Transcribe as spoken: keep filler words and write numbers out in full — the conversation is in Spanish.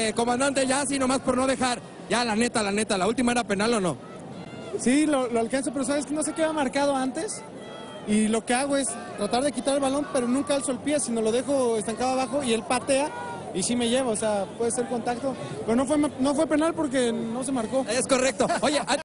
Eh, comandante, ya así nomás por no dejar. Ya, la neta, la neta, ¿la última era penal o no? Sí, lo, lo alcanzo, pero sabes que no se queda marcado antes. Y lo que hago es tratar de quitar el balón, pero nunca alzo el pie, sino lo dejo estancado abajo y él patea y sí me lleva. O sea, puede ser contacto. Pero no fue, no fue penal porque no se marcó. Es correcto. Oye,